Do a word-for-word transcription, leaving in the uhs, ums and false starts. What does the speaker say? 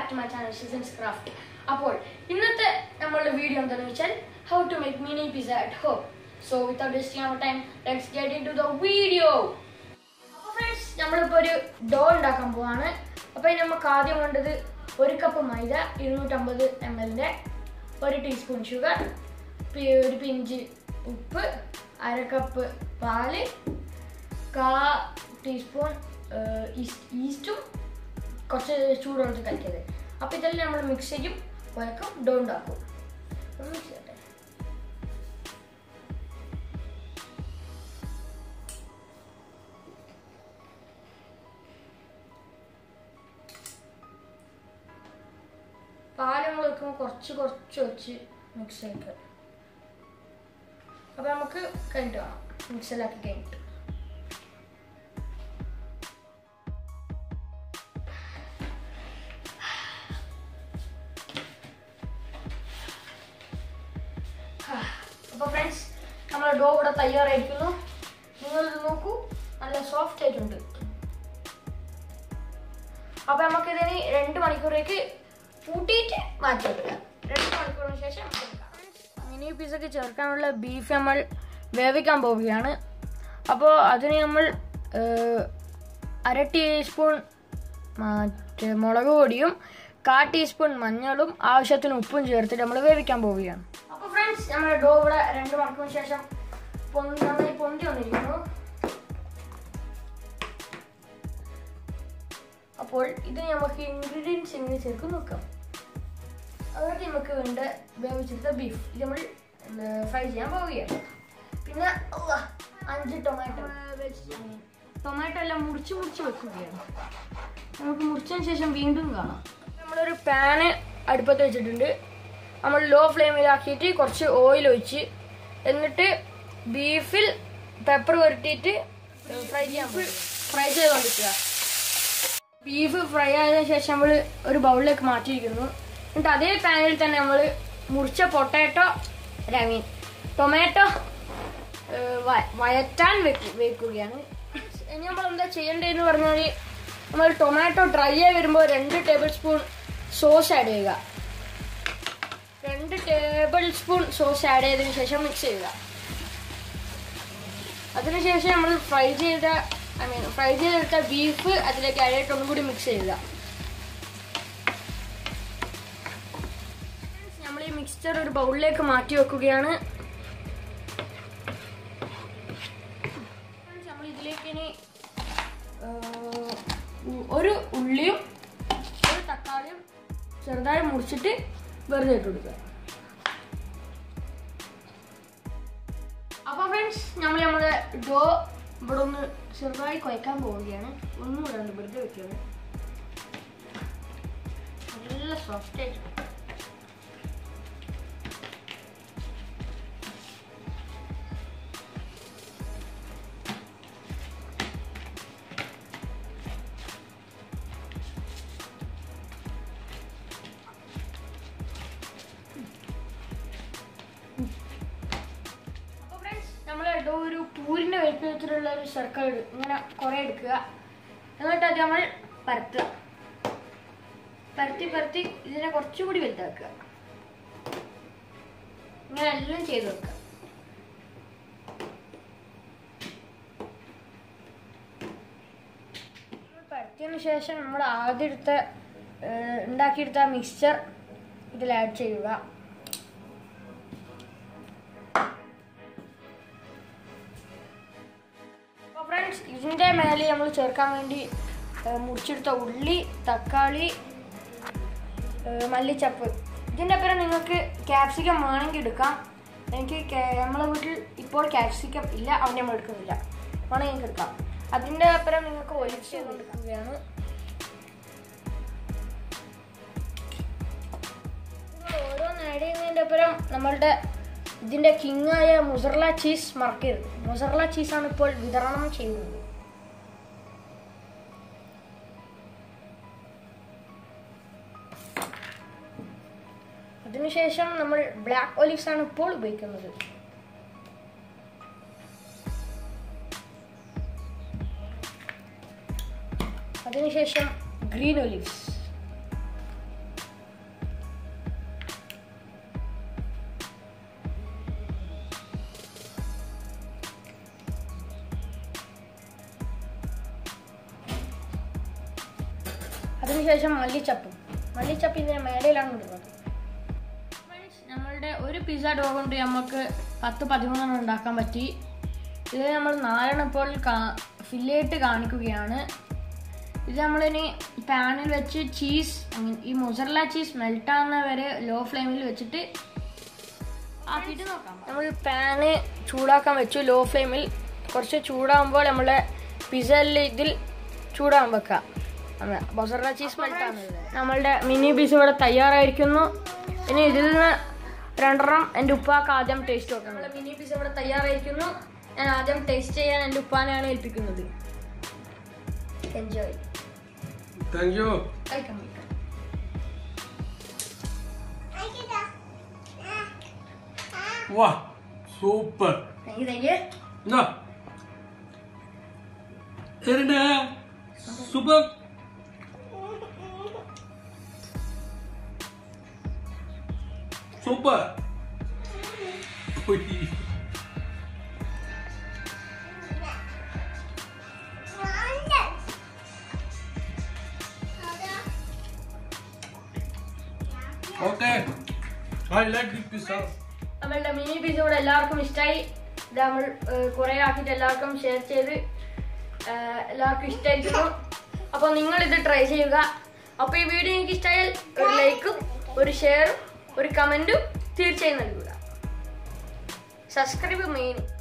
to my channel Shizan's Craft. അപ്പോൾ ഇന്നത്തെ നമ്മളുടെ വീഡിയോ എന്താണെന്ന് വെച്ചാൽ how to make mini pizza at home. So without wasting our time, let's get into the video. അപ്പോൾ friends നമ്മളിപ്പോൾ ഒരു ഡോ ഉണ്ടാക്കാൻ പോവാണ്. അപ്പോൾ നമുക്ക് ആദ്യം വേണ്ടത് ഒരു കപ്പ് മൈദ, ഇരുന്നൂറ്റമ്പത് എം എല്ലിൻ്റെ, ഒരു ടീസ്പൂൺ ഷുഗർ, ഒരു പിഞ്ച് ഉപ്പ്, അര കപ്പ് പാല്, കാ ടീസ്പൂൺ ഈസ്റ്റും കുറച്ച് ചൂടുവെള്ളത്തിൽ കളിക്കരുത്. അപ്പോൾ ഇതെല്ലാം നമ്മൾ മിക്സ് ചെയ്യും, കുഴക്കും, ഡോ ഉണ്ടാക്കും. മിക്സ് ചെയ്യട്ടെ. പാല് നമ്മൾ വെക്കുമ്പോൾ കുറച്ച് കുറച്ച് വെച്ച് മിക്സ് ആക്കുക. അപ്പോൾ നമുക്ക് കഴിഞ്ഞിട്ട് വേണം മിക്സിലാക്കി കഴിഞ്ഞിട്ട്. അപ്പോൾ ഫ്രണ്ട്സ് നമ്മുടെ ഡോ ഇവിടെ തയ്യാറായിരിക്കുന്നു. നിങ്ങളിത് നോക്കൂ, നല്ല സോഫ്റ്റ് ആയിട്ടുണ്ട്. അപ്പോൾ നമുക്കിതിന് രണ്ട് മണിക്കൂറേക്ക് കൂട്ടിയിട്ട് മാറ്റി വെക്കാം. രണ്ട് മണിക്കൂറിന് ശേഷം മിനി പിസയ്ക്ക് ചേർക്കാനുള്ള ബീഫ് നമ്മൾ വേവിക്കാൻ പോവുകയാണ്. അപ്പോൾ അതിന് നമ്മൾ അര ടീസ്പൂൺ മറ്റേ മുളക് പൊടിയും കാ ടീസ്പൂൺ മഞ്ഞളും ആവശ്യത്തിന് ഉപ്പും ചേർത്തിട്ട് നമ്മൾ വേവിക്കാൻ പോവുകയാണ്. അപ്പോൾ ഫ്രണ്ട്സ് നമ്മുടെ ഡോ ഇവിടെ രണ്ട് മണിക്കൂറിന് ശേഷം പൊന്തി നന്നായി പൊന്തി വന്നിരിക്കുന്നു. അപ്പോൾ ഇത് നമുക്ക് ഇൻഗ്രീഡിയൻസ് എങ്ങനെ ചേർക്കും നോക്കാം. അതൊക്കെ നമുക്ക് വേണ്ട വേവിച്ചെടുത്ത ബീഫ് ഇത് നമ്മൾ ഫ്രൈ ചെയ്യാൻ പോവുകയാണ്. പിന്നെ അഞ്ച് ടൊമാറ്റോ ടൊമാറ്റോ എല്ലാം മുറിച്ച് മുറിച്ച് വെക്കുകയാണ്. നമുക്ക് മുറിച്ചതിന് ശേഷം വീണ്ടും കാണാം. നമ്മളൊരു പാന് അടുപ്പത്ത് വെച്ചിട്ടുണ്ട്. നമ്മൾ ലോ ഫ്ലെയിമിലാക്കിയിട്ട് കുറച്ച് ഓയിൽ ഒഴിച്ച് എന്നിട്ട് ബീഫിൽ പെപ്പർ പുരട്ടിയിട്ട് ഫ്രൈ ചെയ്യാൻ ഫ്രൈ ചെയ്തുകൊണ്ടിരിക്കുക. ബീഫ് ഫ്രൈ ആയതിനു ശേഷം നമ്മൾ ഒരു ബൗളിലേക്ക് മാറ്റിയിരിക്കുന്നു. എന്നിട്ട് അതേ പാനിൽ തന്നെ നമ്മൾ മുറിച്ച പൊട്ടാറ്റോ ഐ മീൻ ടൊമാറ്റോ വയറ്റാൻ വെക്ക് വെക്കുകയാണ്. ഇനി നമ്മൾ എന്താ ചെയ്യേണ്ടതെന്ന് പറഞ്ഞാൽ നമ്മൾ ടൊമാറ്റോ ഡ്രൈ ആയി വരുമ്പോൾ രണ്ട് ടേബിൾ സ്പൂൺ സോസ് ആഡ് ചെയ്യുക. രണ്ട് ടേബിൾ സ്പൂൺ സോസ് ആഡ് ചെയ്തതിനു ശേഷം മിക്സ് ചെയ്യുക. അതിനുശേഷം നമ്മൾ ഫ്രൈ ചെയ്ത ഐ മീൻ ഫ്രൈ ചെയ്തെടുത്ത ബീഫ് അതിലേക്ക് ആഡ് ചെയ്തിട്ട് ഒന്നും കൂടി മിക്സ് ചെയ്യുക. നമ്മൾ ഈ മിക്സ്ചർ ഒരു ബൗളിലേക്ക് മാറ്റി വെക്കുകയാണ്. നമ്മൾ ഇതിലേക്ക് ഇനി ഒരു ഉള്ളിയും ഒരു തക്കാളിയും ചെറുതായി മുറിച്ചിട്ട് വെറുതെ ഇട്ട് കൊടുക്കുക. അപ്പോൾ ഫ്രണ്ട്സ് നമ്മൾ നമ്മുടെ ഡോ ഇവിടെ ഒന്ന് ചെറുതായി കുഴക്കാൻ പോവുകയാണ്. ഒന്നും ഇടാണ്ട് വെറുതെ വെക്കുകയാണ്. നല്ല സോഫ്റ്റ് ആയിട്ട് നമ്മൾ ഒരു പൂരിൻ്റെ വലിപ്പം വെച്ചിട്ടുള്ള ഒരു സർക്കിൾ ഇങ്ങനെ കുറേ എടുക്കുക. എന്നിട്ട് അത് നമ്മൾ പരത്തുക. പരത്തി പരത്തി ഇതിനെ കുറച്ചുകൂടി വലുതാക്കുക. ഇങ്ങനെ എല്ലാം ചെയ്ത് വെക്കുക. പരത്തിയതിന് ശേഷം നമ്മൾ ആദ്യം എടുത്ത ഉണ്ടാക്കിയെടുത്ത മിക്സ്ചർ ഇതിൽ ആഡ് ചെയ്യുക. ഫ്രണ്ട്സ് ഇതിൻ്റെ മേലെ നമ്മൾ ചേർക്കാൻ വേണ്ടി മുറിച്ചെടുത്ത ഉള്ളി, തക്കാളി, മല്ലിച്ചപ്പ്. ഇതിൻ്റെ അപ്പുറം നിങ്ങൾക്ക് ക്യാപ്സിക്കം വേണമെങ്കിൽ എടുക്കാം. എനിക്ക് നമ്മളെ വീട്ടിൽ ഇപ്പോൾ ക്യാപ്സിക്കം ഇല്ല, അവിടെ നമ്മൾ എടുക്കുന്നില്ല. വേണമെങ്കിൽ എടുക്കാം. അതിൻ്റെ അപ്പുറം നിങ്ങൾക്ക് ഒലിച്ച് എടുക്കുകയാണ്. ഓരോന്ന് ആഡ് ചെയ്യുന്നതിൻ്റെ അപ്പുറം നമ്മളുടെ ഇതിൻ്റെ കിങ്ങായ മുസറല ചീസ് മറക്കരുത്. മുസറല ചീസാണ് ഇപ്പോൾ വിതരണം ചെയ്യുന്നത്. അതിനുശേഷം നമ്മൾ ബ്ലാക്ക് ഒലിവ്സ് ആണ് ഇപ്പോൾ ഉപയോഗിക്കുന്നത്. അതിനുശേഷം green olives. അതിനുശേഷം മല്ലിച്ചപ്പും മല്ലിച്ചപ്പിൻ്റെ മേലയിലാണ് ഇടുന്നത്. നമ്മളുടെ ഒരു പിസ്സ ഡോ കൊണ്ട് നമുക്ക് പത്ത് പതിമൂന്നെണ്ണം ഉണ്ടാക്കാൻ പറ്റി. ഇത് നമ്മൾ നാലെണ്ണം ഇപ്പോൾ കാ ഫില്ലേറ്റ് കാണിക്കുകയാണ്. ഇത് നമ്മളിനി പാനിൽ വെച്ച് ചീസ് ഈ മൊസറല്ല ചീസ് മെൽട്ടാകുന്ന വരെ ലോ ഫ്ലെയിമിൽ വെച്ചിട്ട് ആക്കിയിട്ട് നോക്കാം. നമ്മൾ പാന് ചൂടാക്കാൻ വെച്ചു ലോ ഫ്ലെയിമിൽ. കുറച്ച് ചൂടാകുമ്പോൾ നമ്മളെ പിസ്സയിൽ ഇതിൽ ചൂടാകാൻ വെക്കാം. മൊസറല്ല ചീസ് മെൽട്ടാകുന്നത്. നമ്മളുടെ മിനി പിസ്സ ഇവിടെ തയ്യാറായിരിക്കുന്നു. ഇനി ഇതിൽ നിന്ന് രണ്ടെണ്ണം എൻ്റെ ഉപ്പാക്ക് ആദ്യം ടേസ്റ്റ് നോക്കാം. നമ്മുടെ മിനി പിസ്സ ഇവിടെ തയ്യാറായിരിക്കുന്നു. ഞാൻ ആദ്യം ടേസ്റ്റ് ചെയ്യാൻ എൻ്റെ ഉപ്പാനെയാണ് ഏൽപ്പിക്കുന്നത്. എൻജോയ്. Thank you. കഴിക്കാം. വാ super. Thank you thank you. എന്നാ എങ്ങനെയുണ്ട്? Super. Super. Okay, I like this pizza. നമ്മളുടെ മിനി പിസ്സ ഇവിടെ എല്ലാവർക്കും ഇഷ്ടമായി. ഇത് നമ്മൾ കുറേ ആക്കിയിട്ട് എല്ലാവർക്കും ഷെയർ ചെയ്ത് എല്ലാവർക്കും ഇഷ്ടമായിരിക്കുന്നു. അപ്പോൾ നിങ്ങൾ ഇത് ട്രൈ ചെയ്യുക. അപ്പോൾ ഈ വീഡിയോ നിങ്ങൾക്ക് ഇഷ്ടമായാൽ ഒരു ലൈക്കും ഒരു ഷെയറും ഒരു കമൻറ്റും തീർച്ചയായും നൽകുക. Subscribe main